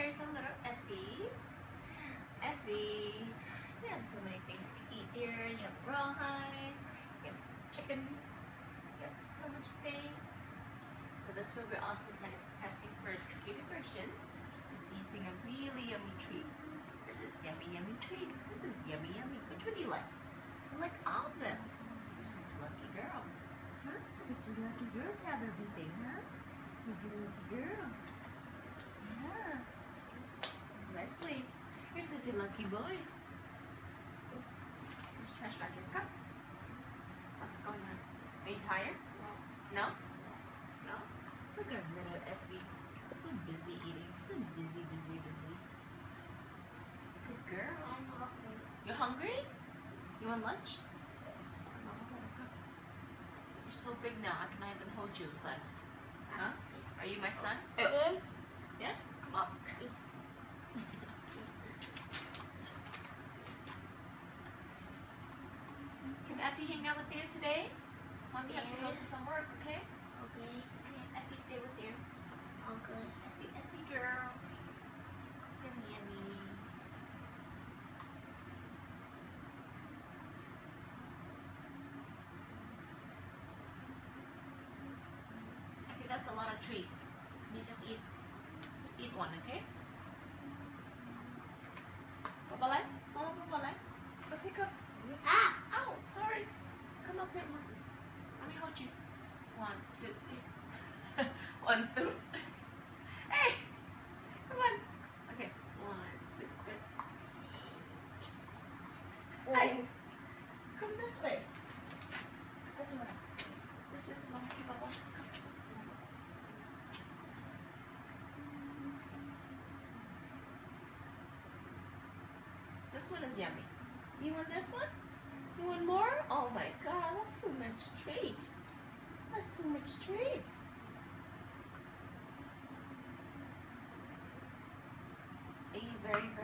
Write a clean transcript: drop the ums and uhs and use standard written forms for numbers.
There's our little Effie. Effie, you have so many things to eat here. You have rawhides, you have chicken, you have so much things. So this one we're also testing for a treat aversion. Just eating a really yummy treat. This is yummy yummy treat. This is yummy yummy. Which one do you like? I like all of them. You're such a lucky girl. Huh? Such a lucky girl to have everything, huh? Such a lucky girl. Yeah. Leslie, you're such a lucky boy. There's trash back here. Come. What's going on? Are you tired? No? No? Look at little Effie. So busy eating. So busy, busy, busy. Good girl. You hungry? You want lunch? Come on, come. You're so big now. I cannot even hold you, son. Huh? Are you my son? Yes? Come on. Can Effie hang out with you today? Mommy have to go to some work, okay? Okay. Okay, Effie stay with you. Okay. Effie girl. Yummy, yummy. Effie, that's a lot of treats. You just eat one, okay? Babalay? Mama, babalay? Kasi come. Ah! Ow, sorry. Come up here, Mom. Let me hold you. 1, 2, 3. 1, 2. Hey! Come on. Okay. 1, 2, 3. Hey! Come this way. This way, Mom. Okay, Baba. Come. This one is yummy. You want this one? You want more? Oh my God, that's too much treats. That's too much treats. Are you very